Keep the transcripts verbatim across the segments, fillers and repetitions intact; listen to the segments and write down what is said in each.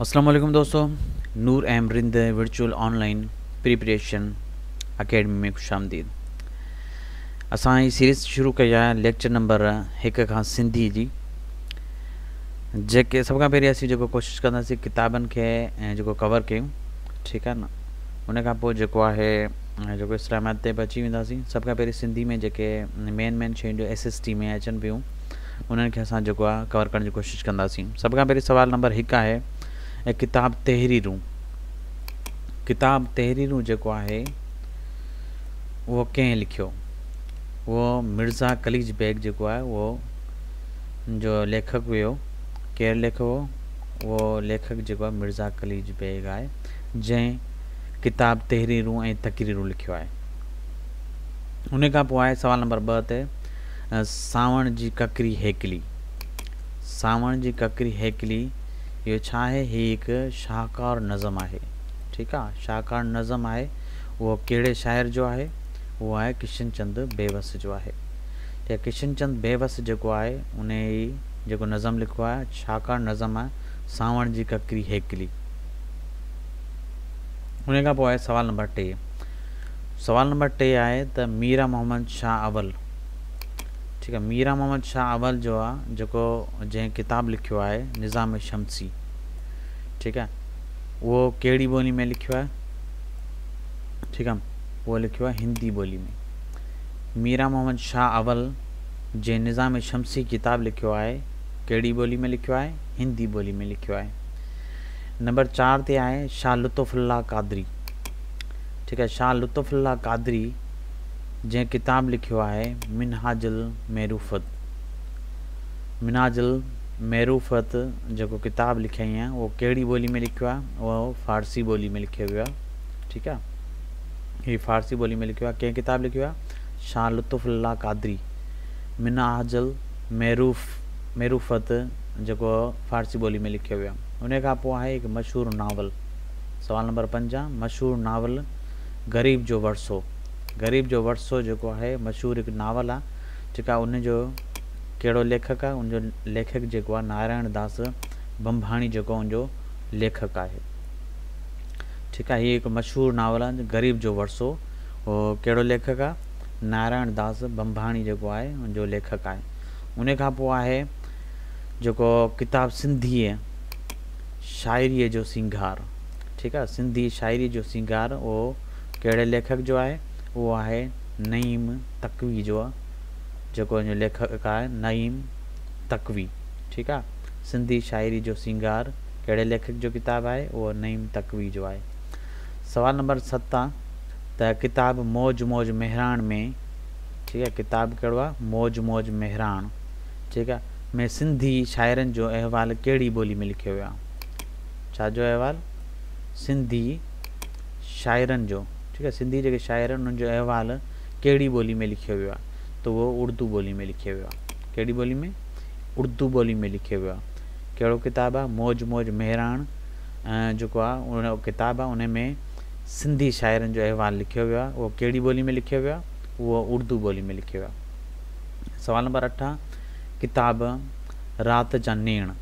अस्सलाम वालेकुम दोस्तों, Noor Ahmad virtual online preparation academy में खुश आमदीद। असां ही सीरीज़ शुरू कई आहे लेक्चर नंबर एक खां सिंधी जी, जेके सब खां पहिरीं असीं जेको कोशिश कंदासीं किताबनि खे ऐं जेको कवर कयूं, ठीकु आहे न। उन खां पोइ जेको आहे जेको इस्लामाबाद ते बि अची वेंदासीं। सभ खां पहिरीं सिंधी में जेके मेन मेन शयूं जो एस एस टी में अचनि पियूं उन्हनि खे असां जेको आहे कवर करण जी कोशिशि कंदासीं। सभ खां पहिरीं सवाल नंबर हिकु आहे ऐं किताब तहरीरूं किताब तहरीरूं जेको आहे उहो कंहिं लिखियो? उहो मिर्ज़ा कलीज बेग जेको आहे उहो जो लेखक हुयो। केरु लेखक हो? उहो लेखक जेको आहे मिर्ज़ा कलीज बेग आहे, जंहिं किताब तहरीरूं ऐं तकरीरूं लिखियो आहे। उन खां पोइ आहे सवाल नंबर ॿ ते सावण जी ककरी हेकली। सावण जी ककरी हेकली इहो छा आहे? हीअ हिकु शाहकार नज़म आहे, ठीकु आहे। शाहकार नज़म आहे, उहो कहिड़े शाइर जो आहे? उहो आहे किशन चंद बेवस जो आहे। त किशन चंद बेवस जेको आहे उन ई जेको नज़म लिखियो आहे शाहकार नज़म आहे सावण जी ककरी हेकली। उन खां पोइ आहे सवाल नंबर टे। सवाल नंबर टे आहे त मीरा मोहम्मद शाह अवल, ठीकु आहे। मीरा मोहम्मद शाह अवल जो आहे जेको जंहिं किताब लिखियो आहे निज़ाम शमसी, ठीकु आहे। उहो कहिड़ी ॿोली में लिखियो आहे? ठीकु आहे, उहो लिखियो आहे हिंदी ॿोली में। मीरा मोहम्मद शाह अवल जंहिं निज़ाम शमसी किताब लिखियो आहे कहिड़ी ॿोली में लिखियो आहे? हिंदी ॿोली में लिखियो आहे। नंबर चार ते आहे शाह लुत्फ़ुल्लाह क़ादरी, ठीकु आहे। शाह लुत्फ़ुल्लाह क़ादरी जंहिं किताब लिखियो आहे मिनहाजुल महरूफ़त। मिनहाजुल महरूफ़त जेको किताब लिखियई आहे उहो कहिड़ी ॿोली में लिखियो आहे? उहो फ़ारसी ॿोली में लिखियो वियो आहे, ठीकु आहे। हीअ फ़ारसी ॿोली में लिखियो आहे। कंहिं किताब लिखियो आहे? शाह लुत्फ़ुल्लाह क़ादरी मिनहाजुल महरूफ़ महरूफ़त जेको फ़ारसी ॿोली में लिखियो वियो आहे। उन खां पोइ आहे हिकु मशहूरु नावल। सवाल नंबर पंज आहे मशहूरु नावल ग़रीब जो वरसो। ग़रीब जो वरसो जेको आहे मशहूरु हिकु नावल आहे, ठीकु आहे। उनजो कहिड़ो लेखक आहे? उनजो लेखक जेको आहे नारायण दास बंभाणी जेको उनजो लेखक आहे, ठीकु आहे। हीअ हिकु मशहूरु नावल आहे ग़रीब जो वरसो। उहो कहिड़ो लेखक आहे? नारायण दास बंभाणी जेको आहे उनजो लेखक आहे। उन खां पोइ आहे जेको किताब सिंधी शाइरीअ जो सिंगार, ठीकु आहे। सिंधी शाइरी जो सिंगार उहो कहिड़े लेखक जो आहे? उहो आहे नईम तकवी जो, जेको उनजो लेखक आहे नईम तकवी, ठीकु आहे। सिंधी शाइरी जो सिंगार कहिड़े लेखक जो किताब आहे? उहो नईम तकवी जो आहे। सवाल नंबर सत आहे त किताब मौज मौज मेहरान में, ठीकु आहे। किताब कहिड़ो आहे? मौज मौज मेहरान, ठीकु आहे, में सिंधी शाइरनि जो अहवाल कहिड़ी ॿोली में लिखियो वियो आहे? छा जो अहवाल? सिंधी शाइरनि जो, ठीकु आहे। सिंधी जेके शाइर आहिनि उन्हनि जो अहवाल कहिड़ी ॿोली में लिखियो वियो आहे? त उहो उर्दू ॿोली में लिखियो वियो आहे। कहिड़ी ॿोली में? उर्दू ॿोली में लिखियो वियो आहे। कहिड़ो किताबु आहे? मौज मौज मेहरान जेको आहे उन किताबु आहे उन में सिंधी शाइरनि जो अहवाल लिखियो वियो आहे। उहो कहिड़ी ॿोली में लिखियो वियो आहे? उहो उर्दू ॿोली में लिखियो वियो आहे। सवाल नंबर अठ आहे किताब राति जा नेण।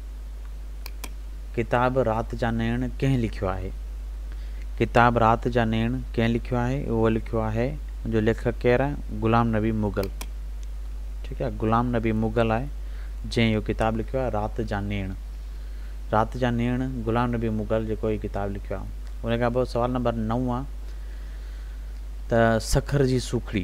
किताब राति जा नेण कंहिं लिखियो आहे? किताब राति जा नेण कंहिं लिखियो आहे? उहो लिखियो आहे जो लेखक केरु आहे? ग़ुलाम नबी मुग़ल, ठीकु आहे। ग़ुलाम नबी मुग़ल आहे जंहिं इहो किताब लिखियो आहे राति जा नेण। राति जा नेण ग़ुलाम नबी मुग़ल जेको हीअ किताब लिखियो आहे। उन खां पोइ सवाल नंबर नव आहे त सखर जी सुखड़ी।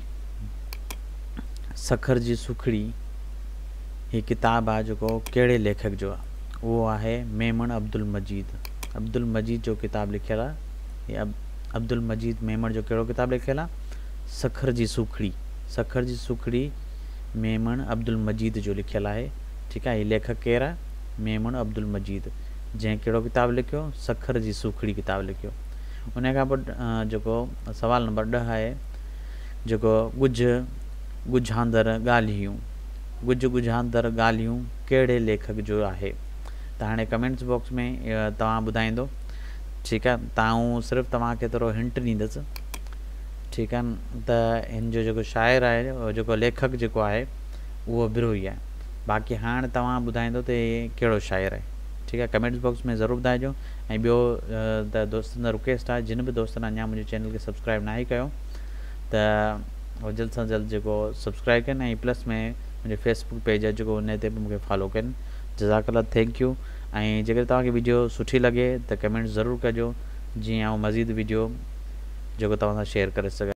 सखर जी सुखड़ी हीअ किताब आहे जेको कहिड़े लेखक जो आहे? उहो आहे मेमण अब्दुल मजीद। अब्दुल मजीद जो किताब लिखियलु आहे। हीअ अब्दुल मजीद मेमण जो कहिड़ो किताब लिखियलु आहे? सखर जी सुखड़ी। सखर जी सुखड़ी मेमण अब्दुल मजीद जो लिखियलु आहे, ठीकु आहे। हीअ लेखक केरु आहे? मेमण अब्दुल मजीद, जंहिं कहिड़ो किताब लिखियो? सखर जी सुखड़ी किताब लिखियो। उन खां पोइ जेको सवाल नंबर ॾह आहे जेको ॻुझ ॻुझांदड़ ॻाल्हियूं। ॻुझ ॻुझांदड़ ॻाल्हियूं कहिड़े लेखक जो आहे? त हाणे कमेंट्स बॉक्स में तव्हां ॿुधाईंदो, ठीकु आहे। तव्हां सिर्फ़ु तव्हांखे थोरो हिंट ॾींदुसि, ठीकु आहे। त हिन जो जेको शाइर आहे जेको लेखक जेको आहे उहो बिरोही आहे। बाक़ी हाणे तव्हां ॿुधाईंदो त हे कहिड़ो शाइर आहे। ठीक है। कमेंट्स बॉक्स में ज़रूर ॿुधाइजो। ऐं ॿियो त दोस्तनि रिक्वेस्ट आहे, जिन बि दोस्तनि अञा मुंहिंजे चैनल खे सब्सक्राइब न ई कयो त उहो जल्द सां जल्द जेको सब्सक्राइब कनि, ऐं प्लस में मुंहिंजे फेसबुक पेज आहे जेको उन ते बि मूंखे फॉलो कनि। जज़ाकल्ला, थैंक यू। ऐं जेकर तव्हांखे वीडियो सुठी लॻे त कमेंट ज़रूरु कजो, जीअं आउं मज़ीद वीडियो जेको तव्हां सां शेयर करे सघां।